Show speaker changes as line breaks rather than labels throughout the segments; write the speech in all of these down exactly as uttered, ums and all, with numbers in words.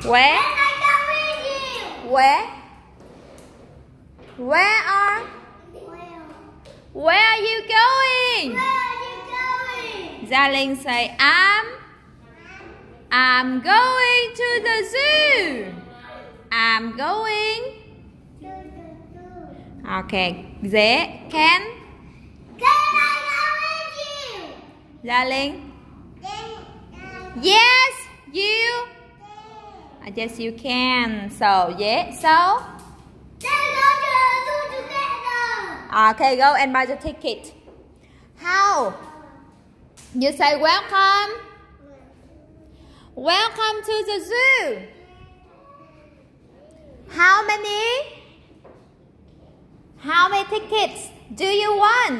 Where? Where? Where are? Where are you going? Gia Linh say, I'm. I'm going to the zoo. I'm going. Okay. Dễ. Can?
Can I go with you?
Gia Linh. Yes, you. I guess you can. So, yeah. So.
Let's go to the zoo together.
Okay, go and buy the ticket. How? You say welcome. Welcome to the zoo. How many? How many tickets do you want?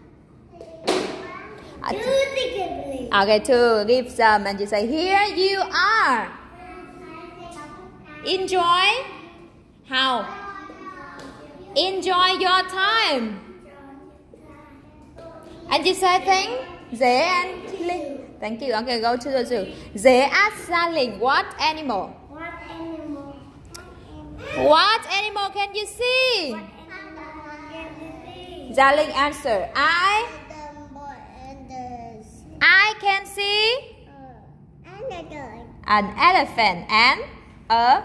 Two tickets, please.
Okay, two. Give some and you say, here you are. Enjoy. How? Enjoy your time. And you say thank Dễ and Linh. Thank you. Okay, go to the zoo. Dễ ask Gia Linh, what animal?
What animal?
What animal can you see? Gia Linh answer, I. I can see an elephant and a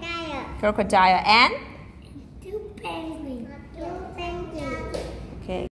crocodile and
Two penguins.
okay.